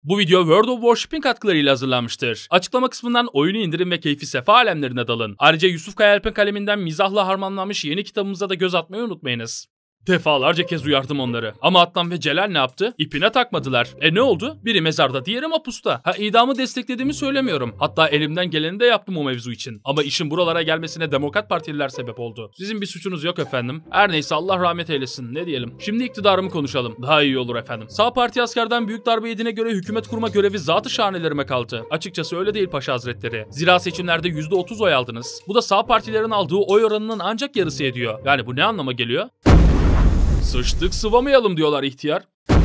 Bu video World of Warship'in katkılarıyla hazırlanmıştır. Açıklama kısmından oyunu indirin ve keyfi sefa alemlerine dalın. Ayrıca Yusuf Kayaalp'in kaleminden mizahla harmanlanmış yeni kitabımıza da göz atmayı unutmayınız. Defalarca kez uyardım onları. Ama Adnan ve Celal ne yaptı? İpine takmadılar. Ne oldu? Biri mezarda, diğeri mapusta. İdamı desteklediğimi söylemiyorum. Hatta elimden geleni de yaptım o mevzu için. Ama işin buralara gelmesine Demokrat Partililer sebep oldu. Sizin bir suçunuz yok efendim. Her neyse Allah rahmet eylesin. Ne diyelim? Şimdi iktidarımı konuşalım. Daha iyi olur efendim. Sağ parti askerden büyük darbe yediğine göre hükümet kurma görevi zatı şahanelerime kaldı. Açıkçası öyle değil Paşa Hazretleri. Zira seçimlerde %30 oy aldınız. Bu da sağ partilerin aldığı oy oranının ancak yarısı ediyor. Yani bu ne anlama geliyor? Sıçtık sıvamayalım diyorlar ihtiyar.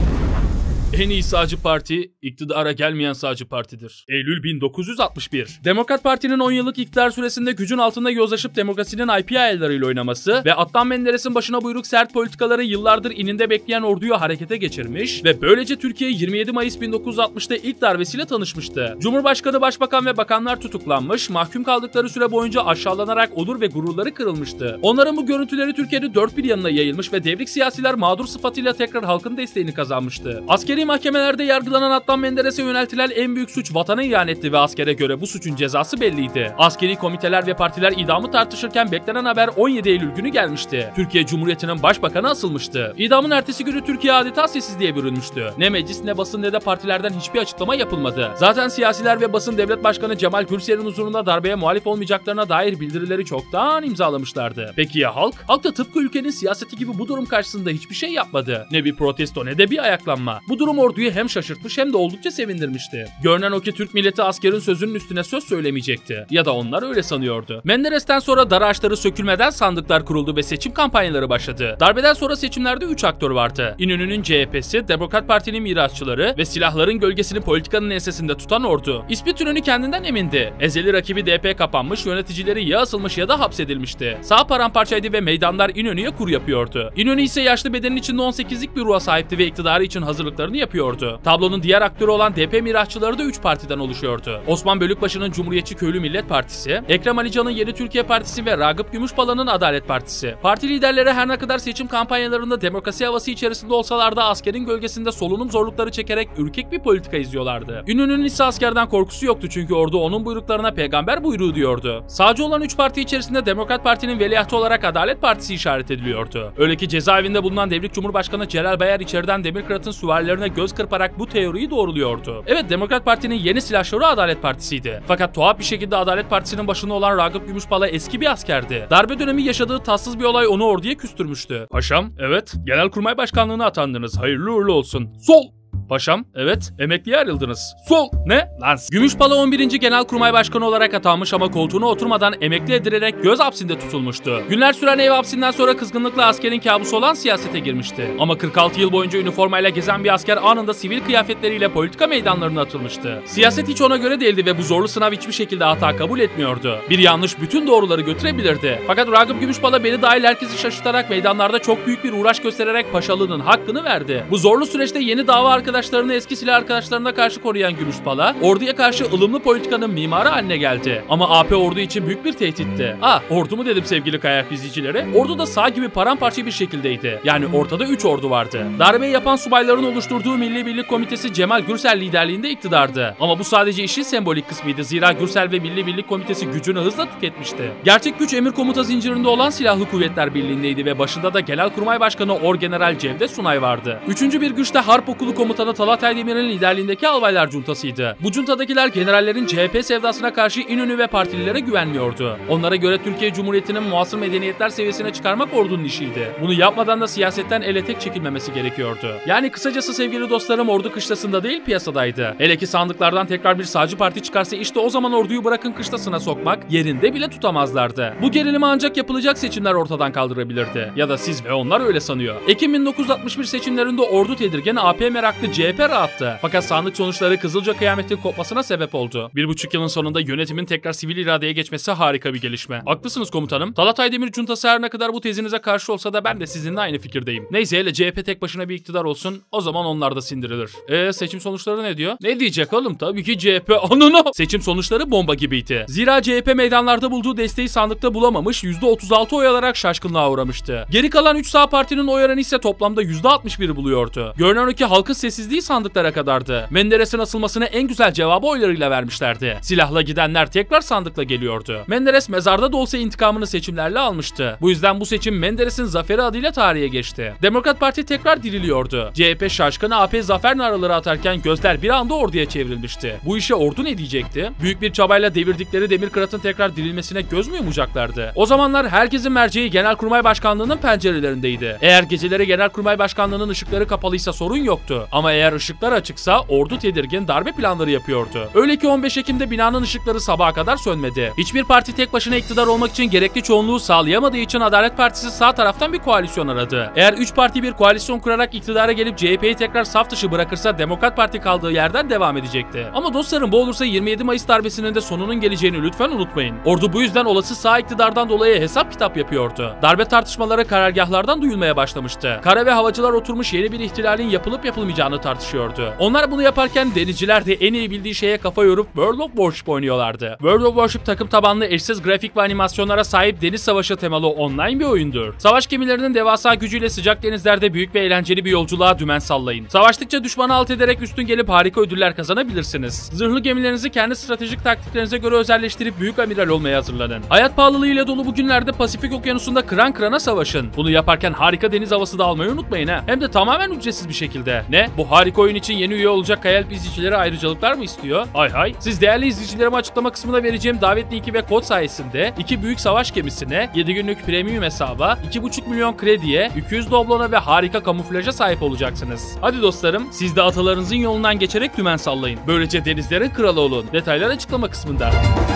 En iyi sağcı parti, iktidara gelmeyen sağcı partidir. Eylül 1961. Demokrat Parti'nin 10 yıllık iktidar süresinde gücün altında yozlaşıp demokrasinin IP ayarlarıyla oynaması ve Adnan Menderes'in başına buyruk sert politikaları yıllardır ininde bekleyen orduyu harekete geçirmiş ve böylece Türkiye 27 Mayıs 1960'ta ilk darbesiyle tanışmıştı. Cumhurbaşkanı, başbakan ve bakanlar tutuklanmış, mahkum kaldıkları süre boyunca aşağılanarak onur ve gururları kırılmıştı. Onların bu görüntüleri Türkiye'de dört bir yanına yayılmış ve devrik siyasiler mağdur sıfatıyla tekrar halkın desteğini kazanmıştı. Askeri mahkemelerde yargılanan Adnan Menderes'e yöneltilen en büyük suç vatana ihanetti ve askere göre bu suçun cezası belliydi. Askeri komiteler ve partiler idamı tartışırken beklenen haber 17 Eylül günü gelmişti. Türkiye Cumhuriyeti'nin başbakanı asılmıştı. İdamın ertesi günü Türkiye adeta sessizliğe bürünmüştü. Ne meclis ne basın ne de partilerden hiçbir açıklama yapılmadı. Zaten siyasiler ve basın devlet başkanı Cemal Gürsel'in huzurunda darbeye muhalif olmayacaklarına dair bildirileri çoktan imzalamışlardı. Peki ya halk? Halk da tıpkı ülkenin siyaseti gibi bu durum karşısında hiçbir şey yapmadı. Ne bir protesto ne de bir ayaklanma. Bu durum orduyu hem şaşırtmış hem de oldukça sevindirmişti. Görünen o ki Türk milleti askerin sözünün üstüne söz söylemeyecekti. Ya da onlar öyle sanıyordu. Menderes'ten sonra dar ağaçları sökülmeden sandıklar kuruldu ve seçim kampanyaları başladı. Darbeden sonra seçimlerde 3 aktör vardı. İnönü'nün CHP'si, Demokrat Parti'nin mirasçıları ve silahların gölgesini politikanın ensesinde tutan ordu. İsmet İnönü kendinden emindi. Ezeli rakibi DP kapanmış, yöneticileri ya asılmış ya da hapsedilmişti. Sağ paramparçaydı ve meydanlar İnönü'ye kur yapıyordu. İnönü ise yaşlı bedenin içinde 18'lik bir ruha sahipti ve iktidarı için hazırlıklarını yapıyordu. Tablonun diğer aktörü olan DP mirasçıları da 3 partiden oluşuyordu. Osman Bölükbaşı'nın Cumhuriyetçi Köylü Millet Partisi, Ekrem Ali Can'ın Yeni Türkiye Partisi ve Ragıp Gümüşpala'nın Adalet Partisi. Parti liderleri her ne kadar seçim kampanyalarında demokrasi havası içerisinde olsalar da askerin gölgesinde solunum zorlukları çekerek ürkek bir politika izliyorlardı. İnönü'nün ise askerden korkusu yoktu çünkü ordu onun buyruklarına peygamber buyruğu diyordu. Sağcı olan 3 parti içerisinde Demokrat Parti'nin veliahtı olarak Adalet Partisi işaret ediliyordu. Öyle ki cezaevinde bulunan devrik Cumhurbaşkanı Celal Bayar içeriden Demirkırat'ın süvarilerine göz kırparak bu teoriyi doğruluyordu. Evet, Demokrat Parti'nin yeni silahşörü Adalet Partisi'ydi. Fakat tuhaf bir şekilde Adalet Partisi'nin başında olan Ragıp Gümüşpala eski bir askerdi. Darbe dönemi yaşadığı tatsız bir olay onu orduya küstürmüştü. Paşam, evet, Genelkurmay Başkanlığı'na atandınız. Hayırlı uğurlu olsun. Sol! Paşam, evet, emekliye ayrıldınız. Sol! Ne? Lan Gümüşpala 11. Genelkurmay Başkanı olarak atanmış ama koltuğuna oturmadan emekli edilerek göz hapsinde tutulmuştu. Günler süren ev hapsinden sonra kızgınlıkla askerin kabusu olan siyasete girmişti. Ama 46 yıl boyunca üniformayla gezen bir asker anında sivil kıyafetleriyle politika meydanlarına atılmıştı. Siyaset hiç ona göre değildi ve bu zorlu sınav hiçbir şekilde hata kabul etmiyordu. Bir yanlış bütün doğruları götürebilirdi. Fakat Ragıp Gümüşpala beni dahil herkesi şaşırtarak meydanlarda çok büyük bir uğraş göstererek paşalığının hakkını verdi. Bu zorlu süreçte yeni dava arkadaşlarını eski silah arkadaşlarına karşı koruyan Gümüşpala, orduya karşı ılımlı politikanın mimarı haline geldi. Ama AP ordu için büyük bir tehditti. Ordu mu dedim sevgili kayak izleyicileri? Ordu da sağ gibi paramparça bir şekildeydi. Yani ortada 3 ordu vardı. Darbeyi yapan subayların oluşturduğu Milli Birlik Komitesi Cemal Gürsel liderliğinde iktidardı. Ama bu sadece işin sembolik kısmıydı. Zira Gürsel ve Milli Birlik Komitesi gücünü hızla tüketmişti. Gerçek güç emir komuta zincirinde olan Silahlı Kuvvetler Birliği'ndeydi ve başında da Genelkurmay Başkanı Orgeneral Cevdet Sunay vardı. Üçüncü bir güç de Harp Okulu Komutanı Talat Aydemir'in liderliğindeki albaylar cuntasıydı. Bu cuntadakiler generallerin CHP sevdasına karşı İnönü ve partililere güvenmiyordu. Onlara göre Türkiye Cumhuriyeti'nin muasır medeniyetler seviyesine çıkarmak ordunun işiydi. Bunu yapmadan da siyasetten ele tek çekilmemesi gerekiyordu. Yani kısacası sevgili dostlarım, ordu kışlasında değil piyasadaydı. Hele ki sandıklardan tekrar bir sağcı parti çıkarsa işte o zaman orduyu bırakın kışlasına sokmak yerinde bile tutamazlardı. Bu gerilimi ancak yapılacak seçimler ortadan kaldırabilirdi. Ya da siz ve onlar öyle sanıyor. Ekim 1961 seçimlerinde ordu tedirgin, AP meraklı CHP rahattı. Fakat sandık sonuçları Kızılca kıyametin kopmasına sebep oldu. 1,5 yılın sonunda yönetimin tekrar sivil iradeye geçmesi harika bir gelişme. Haklısınız komutanım. Talat Aydemir cuntası her ne kadar bu tezinize karşı olsa da ben de sizinle aynı fikirdeyim. Neyse, hele CHP tek başına bir iktidar olsun, o zaman onlar da sindirilir. Seçim sonuçları ne diyor? Ne diyecek oğlum? Tabii ki CHP. Ananı! Seçim sonuçları bomba gibiydi. Zira CHP meydanlarda bulduğu desteği sandıkta bulamamış, %36 oy alarak şaşkınlığa uğramıştı. Geri kalan 3 sağ partinin oy oranı ise toplamda %61 buluyordu. Görünen o ki halkın sessizliği adaletsizliği sandıklara kadardı. Menderes'in asılmasına en güzel cevabı oylarıyla vermişlerdi. Silahla gidenler tekrar sandıkla geliyordu. Menderes mezarda da olsa intikamını seçimlerle almıştı. Bu yüzden bu seçim Menderes'in zaferi adıyla tarihe geçti. Demokrat Parti tekrar diriliyordu. CHP şaşkın, AP zafer naraları atarken gözler bir anda orduya çevrilmişti. Bu işe ordu ne diyecekti? Büyük bir çabayla devirdikleri Demirkırat'ın tekrar dirilmesine göz mü yumacaklardı? O zamanlar herkesin merceği Genelkurmay Başkanlığı'nın pencerelerindeydi. Eğer geceleri Genelkurmay Başkanlığı'nın ışıkları kapalıysa sorun yoktu. Ama eğer ışıklar açıksa ordu tedirgin, darbe planları yapıyordu. Öyle ki 15 Ekim'de binanın ışıkları sabaha kadar sönmedi. Hiçbir parti tek başına iktidar olmak için gerekli çoğunluğu sağlayamadığı için Adalet Partisi sağ taraftan bir koalisyon aradı. Eğer 3 parti bir koalisyon kurarak iktidara gelip CHP'yi tekrar saf dışı bırakırsa Demokrat Parti kaldığı yerden devam edecekti. Ama dostlarım, bu olursa 27 Mayıs darbesinin de sonunun geleceğini lütfen unutmayın. Ordu bu yüzden olası sağ iktidardan dolayı hesap kitap yapıyordu. Darbe tartışmaları karargahlardan duyulmaya başlamıştı. Kara ve havacılar oturmuş yeni bir ihtilalin yapılıp yapılmayacağını tartışıyordu. Onlar bunu yaparken denizciler de en iyi bildiği şeye kafa yorup World of Warship oynuyorlardı. World of Warship takım tabanlı eşsiz grafik ve animasyonlara sahip deniz savaşı temalı online bir oyundur. Savaş gemilerinin devasa gücüyle sıcak denizlerde büyük ve eğlenceli bir yolculuğa dümen sallayın. Savaştıkça düşmanı alt ederek üstün gelip harika ödüller kazanabilirsiniz. Zırhlı gemilerinizi kendi stratejik taktiklerinize göre özelleştirip büyük amiral olmaya hazırlanın. Hayat pahalılığıyla dolu bu günlerde Pasifik Okyanusu'nda kıran kırana savaşın. Bunu yaparken harika deniz havası da almayı unutmayın ha. Hem de tamamen ücretsiz bir şekilde. Ne? Bu harika oyun için yeni üye olacak Kayalp izleyicilere ayrıcalıklar mı istiyor? Hay hay. Siz değerli izleyicilerime açıklama kısmına vereceğim davet linki ve kod sayesinde 2 büyük savaş gemisine, 7 günlük premium hesaba, 2,5 milyon krediye, 200 doblona ve harika kamuflaja sahip olacaksınız. Hadi dostlarım, siz de atalarınızın yolundan geçerek dümen sallayın. Böylece denizlerin kralı olun. Detaylar açıklama kısmında.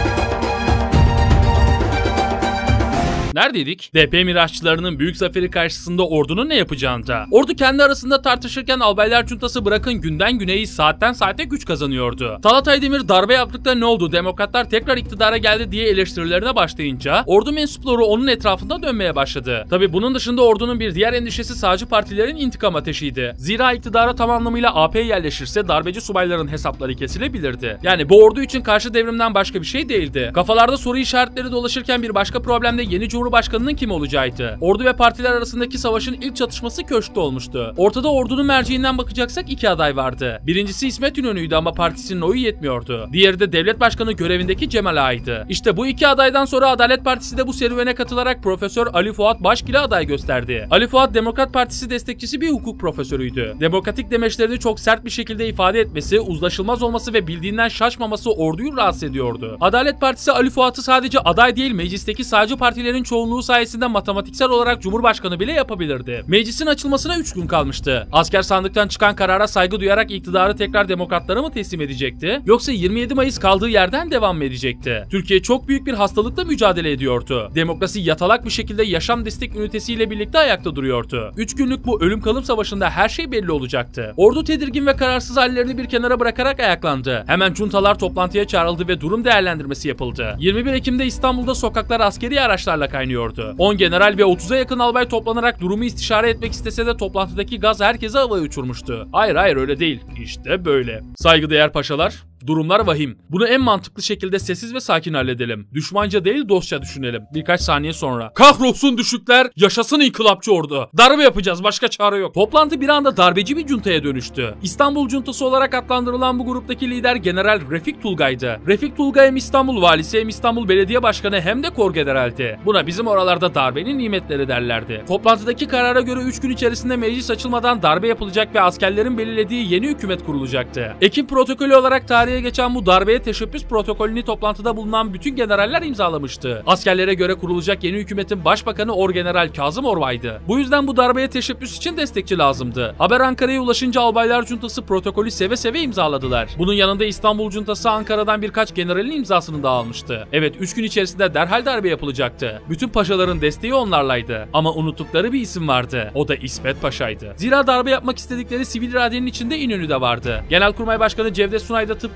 Neredeydik? DP Miraççılarının büyük zaferi karşısında ordunun ne yapacağında. Ordu kendi arasında tartışırken albaylar cuntası bırakın günden güneyi saatten saate güç kazanıyordu. Talat Aydemir darbe yaptıkta ne oldu? Demokratlar tekrar iktidara geldi diye eleştirilerine başlayınca ordu mensupları onun etrafında dönmeye başladı. Tabi bunun dışında ordunun bir diğer endişesi sağcı partilerin intikam ateşiydi. Zira iktidara tam anlamıyla AP yerleşirse darbeci subayların hesapları kesilebilirdi. Yani bu ordu için karşı devrimden başka bir şey değildi. Kafalarda soru işaretleri dolaşırken bir başka problem de yeni Cumhurbaşkanının kim olacağıydı. Ordu ve partiler arasındaki savaşın ilk çatışması köşkte olmuştu. Ortada ordunun merceğinden bakacaksak 2 aday vardı. Birincisi İsmet İnönü'ydü ama partisinin oyu yetmiyordu. Diğeri de devlet başkanı görevindeki Cemal Ağa'ydı. İşte bu 2 adaydan sonra Adalet Partisi de bu serüvene katılarak Profesör Ali Fuat Başgil'i aday gösterdi. Ali Fuat Demokrat Partisi destekçisi bir hukuk profesörüydü. Demokratik demeçlerini çok sert bir şekilde ifade etmesi, uzlaşılmaz olması ve bildiğinden şaşmaması orduyu rahatsız ediyordu. Adalet Partisi Ali Fuat'ı sadece aday değil, meclisteki sağcı partilerin çoğunluğu sayesinde matematiksel olarak Cumhurbaşkanı bile yapabilirdi. Meclisin açılmasına 3 gün kalmıştı. Asker sandıktan çıkan karara saygı duyarak iktidarı tekrar demokratlara mı teslim edecekti? Yoksa 27 Mayıs kaldığı yerden devam mı edecekti? Türkiye çok büyük bir hastalıkla mücadele ediyordu. Demokrasi yatalak bir şekilde yaşam destek ünitesiyle birlikte ayakta duruyordu. 3 günlük bu ölüm kalım savaşında her şey belli olacaktı. Ordu tedirgin ve kararsız hallerini bir kenara bırakarak ayaklandı. Hemen juntalar toplantıya çağrıldı ve durum değerlendirmesi yapıldı. 21 Ekim'de İstanbul'da sokaklar askeri araçlarla kaynıyordu. 10 general ve 30'a yakın albay toplanarak durumu istişare etmek istese de toplantıdaki gaz herkese havaya uçurmuştu. Hayır öyle değil. İşte böyle. Saygıdeğer paşalar, durumlar vahim. Bunu en mantıklı şekilde sessiz ve sakin halledelim. Düşmanca değil dostça düşünelim. Birkaç saniye sonra. Kahrolsun düşükler, yaşasın inkılapçı ordu. Darbe yapacağız, başka çare yok. Toplantı bir anda darbeci bir cuntaya dönüştü. İstanbul cuntası olarak adlandırılan bu gruptaki lider General Refik Tulgay'dı. Refik Tulgay hem İstanbul valisi hem İstanbul belediye başkanı hem de korgeneraldi. Buna bizim oralarda darbenin nimetleri derlerdi. Toplantıdaki karara göre 3 gün içerisinde meclis açılmadan darbe yapılacak ve askerlerin belirlediği yeni hükümet kurulacaktı. Ekim protokolü olarak tarihe geçen bu darbeye teşebbüs protokolünü toplantıda bulunan bütün generaller imzalamıştı. Askerlere göre kurulacak yeni hükümetin başbakanı Orgeneral Kazım Orvay'dı. Bu yüzden bu darbeye teşebbüs için destekçi lazımdı. Haber Ankara'ya ulaşınca albaylar cuntası protokolü seve seve imzaladılar. Bunun yanında İstanbul cuntası Ankara'dan birkaç generalin imzasını da almıştı. Evet, 3 gün içerisinde derhal darbe yapılacaktı. Bütün paşaların desteği onlarlaydı. Ama unuttukları bir isim vardı. O da İsmet Paşa'ydı. Zira darbe yapmak istedikleri sivil iradenin içinde İnönü de vardı. Genelkurmay Başkanı Cevdet Sunay da tıpkı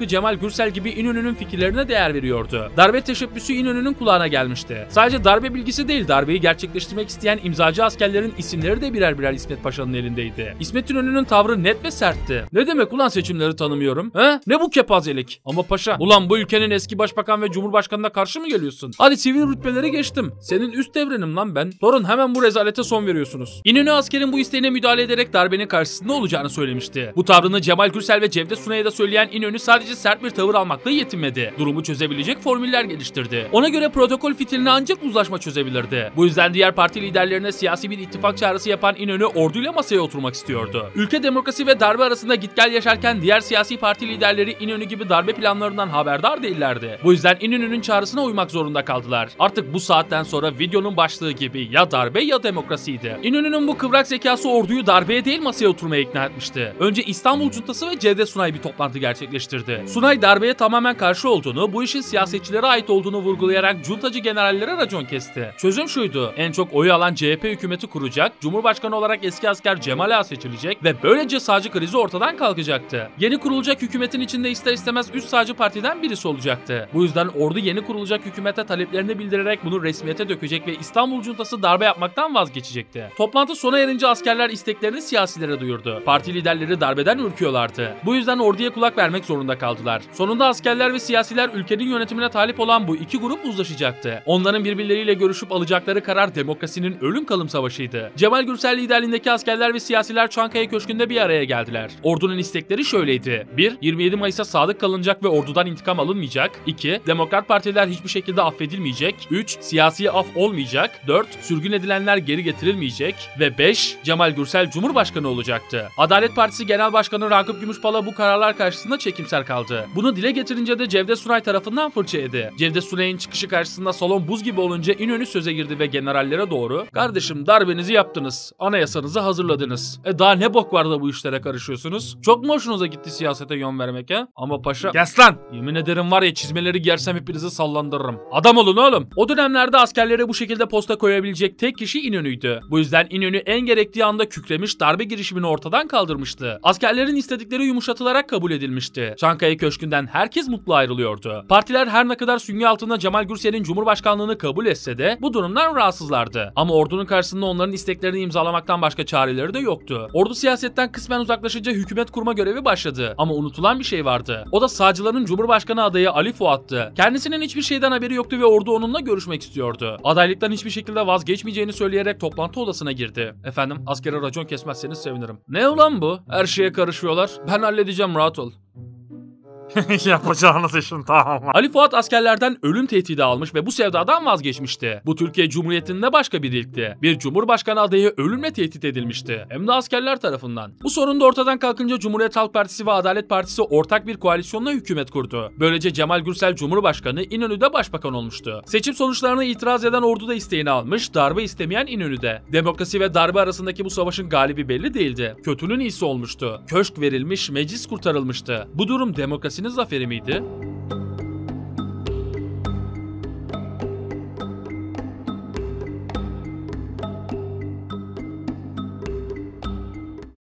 tıpkı Cemal Gürsel gibi İnönü'nün fikirlerine değer veriyordu. Darbe teşebbüsü İnönü'nün kulağına gelmişti. Sadece darbe bilgisi değil, darbeyi gerçekleştirmek isteyen imzacı askerlerin isimleri de birer birer İsmet Paşa'nın elindeydi. İsmet İnönü'nün tavrı net ve sertti. Ne demek ulan seçimleri tanımıyorum? He? Ne bu kepazelik? Ama paşa, ulan bu ülkenin eski başbakan ve cumhurbaşkanına karşı mı geliyorsun? Hadi sivil rütbeleri geçtim. Senin üst devrenim lan ben. Torun, hemen bu rezalete son veriyorsunuz. İnönü askerin bu isteğine müdahale ederek darbenin karşısında olacağını söylemişti. Bu tavrını Cemal Gürsel ve Cevdet Sunay'a da söyleyen İnönü sadece sert bir tavır almakla yetinmedi. Durumu çözebilecek formüller geliştirdi. Ona göre protokol fitilini ancak uzlaşma çözebilirdi. Bu yüzden diğer parti liderlerine siyasi bir ittifak çağrısı yapan İnönü orduyla masaya oturmak istiyordu. Ülke demokrasi ve darbe arasında git gel yaşarken diğer siyasi parti liderleri İnönü gibi darbe planlarından haberdar değillerdi. Bu yüzden İnönü'nün çağrısına uymak zorunda kaldılar. Artık bu saatten sonra videonun başlığı gibi ya darbe ya demokrasiydi. İnönü'nün bu kıvrak zekası orduyu darbeye değil masaya oturmaya ikna etmişti. Önce İstanbul Cuntası ve Cevdet Sunay bir toplantı gerçekleştirdi. Sunay darbeye tamamen karşı olduğunu, bu işin siyasetçilere ait olduğunu vurgulayarak cuntacı generallere racon kesti. Çözüm şuydu: en çok oyu alan CHP hükümeti kuracak, Cumhurbaşkanı olarak eski asker Cemal Ağa seçilecek ve böylece sağcı krizi ortadan kalkacaktı. Yeni kurulacak hükümetin içinde ister istemez üst sağcı partiden birisi olacaktı. Bu yüzden ordu yeni kurulacak hükümete taleplerini bildirerek bunu resmiyete dökecek ve İstanbul Cuntası darbe yapmaktan vazgeçecekti. Toplantı sona erince askerler isteklerini siyasilere duyurdu. Parti liderleri darbeden ürküyorlardı. Bu yüzden orduya kulak vermek zorunda kaldılar. Sonunda askerler ve siyasiler ülkenin yönetimine talip olan bu iki grup uzlaşacaktı. Onların birbirleriyle görüşüp alacakları karar demokrasinin ölüm kalım savaşıydı. Cemal Gürsel liderliğindeki askerler ve siyasiler Çankaya Köşkü'nde bir araya geldiler. Ordunun istekleri şöyleydi: 1. 27 Mayıs'a sadık kalınacak ve ordudan intikam alınmayacak. 2. Demokrat partiler hiçbir şekilde affedilmeyecek. 3. Siyasi af olmayacak. 4. Sürgün edilenler geri getirilmeyecek. Ve 5. Cemal Gürsel Cumhurbaşkanı olacaktı. Adalet Partisi Genel Başkanı Ragıp Gümüşpala bu kararlar karşısında çekimser kaldı. Bunu dile getirince de Cevdet Sunay tarafından fırça yedi. Cevdet Sunay'ın çıkışı karşısında salon buz gibi olunca İnönü söze girdi ve generallere doğru: "Kardeşim, darbenizi yaptınız. Anayasanızı hazırladınız. Daha ne bok var da bu işlere karışıyorsunuz? Çok mu hoşunuza gitti siyasete yön vermek ha? Ama paşa..." "Kes lan! Yemin ederim var ya, çizmeleri giyersem hepinizi sallandırırım. Adam olun oğlum." O dönemlerde askerlere bu şekilde posta koyabilecek tek kişi İnönü'ydü. Bu yüzden İnönü en gerektiği anda kükremiş, darbe girişimini ortadan kaldırmıştı. Askerlerin istedikleri yumuşatılarak kabul edilmişti. Çankaya Köşkü'nden herkes mutlu ayrılıyordu. Partiler her ne kadar süngü altında Cemal Gürsel'in Cumhurbaşkanlığını kabul etse de bu durumdan rahatsızlardı. Ama ordunun karşısında onların isteklerini imzalamaktan başka çareleri de yoktu. Ordu siyasetten kısmen uzaklaşınca hükümet kurma görevi başladı. Ama unutulan bir şey vardı. O da sağcıların Cumhurbaşkanı adayı Ali Fuat'tı. Kendisinin hiçbir şeyden haberi yoktu ve ordu onunla görüşmek istiyordu. Adaylıktan hiçbir şekilde vazgeçmeyeceğini söyleyerek toplantı odasına girdi. "Efendim, askere racon kesmezseniz sevinirim." "Ne ulan bu? Her şeye karışıyorlar. Ben halledeceğim, rahat ol." Yapacağınız işin tamam. Ali Fuat askerlerden ölüm tehdidi almış ve bu sevdadan vazgeçmişti. Bu Türkiye Cumhuriyeti'nde başka bir ilkti. Bir cumhurbaşkanı adayı ölümle tehdit edilmişti. Hem de askerler tarafından. Bu sorun da ortadan kalkınca Cumhuriyet Halk Partisi ve Adalet Partisi ortak bir koalisyonla hükümet kurdu. Böylece Cemal Gürsel Cumhurbaşkanı, İnönü de başbakan olmuştu. Seçim sonuçlarına itiraz eden ordu da isteğini almış, darbe istemeyen İnönü de. Demokrasi ve darbe arasındaki bu savaşın galibi belli değildi. Kötünün iyisi olmuştu. Köşk verilmiş, meclis kurtarılmıştı. Bu durum demokrasinin zaferi miydi?